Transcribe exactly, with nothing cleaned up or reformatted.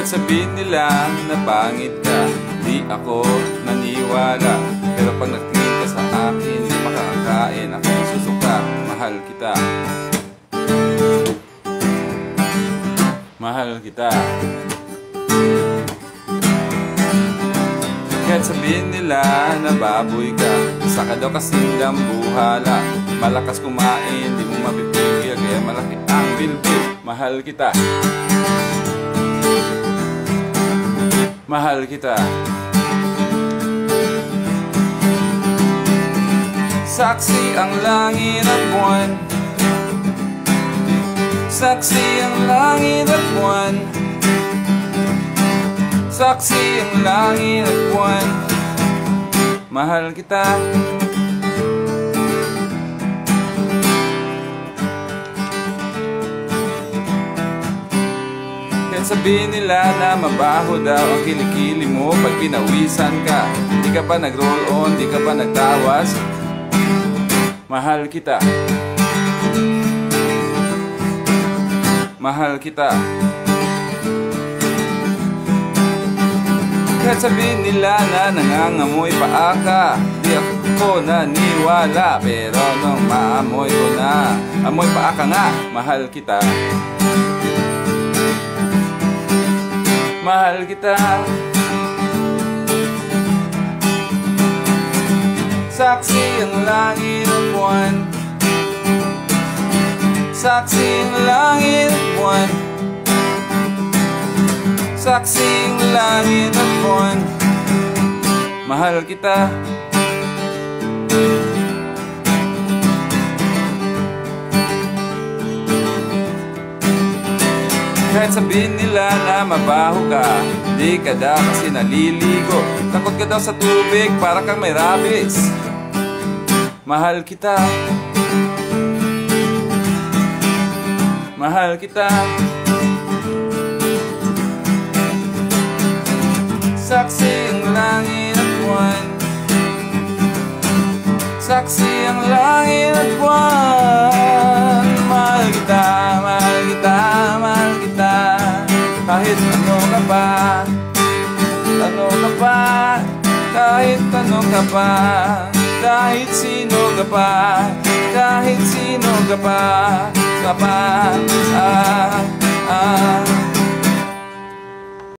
Kahit sabihin nila na pangit ka, di ako naniwala. Pero pag nagtingin ka sa akin, di makakakain. Ako susuka, mahal kita. Mahal kita. Kahit sabihin nila na baboy ka, isa ka daw kasing dambuhala. Malakas kumain, di mo mapipigil, kaya malaki ang bilbil. Mahal kita. Mahal kita. Saksi ang langit at buwan. Saksi ang langit at buwan. Saksi ang langit at buwan. Mahal kita. Kahit sabihin nila na mabaho daw ang kilikili mo pag pinawisan ka, di ka pa nag-roll on, di ka pa nagtawas. Mahal kita. Mahal kita. Kahit sabihin nila na nangangamoy paa ka, di ako naniwala. Pero nung maamoy ko na, amoy paa ka nga. Mahal kita. Mahal kita. Saksi ang langit at buwan. Saksi ang langit at buwan. Saksi ang langit at buwan. Mahal kita. Kahit sabihin nila na mabaho ka, di ka daw kasi naliligo. Takot ka daw sa tubig, para kang may rabies. Mahal kita. Mahal kita. Saksi ang langit at buwan. Saksi ang langit at buwan. Mahal kita, mahal kita, mahal kita. Kahit ano ka pa, ano ka pa, kahit ano ka pa, kahit sino ka pa, kahit sino ka pa, ka pa, ah, ah.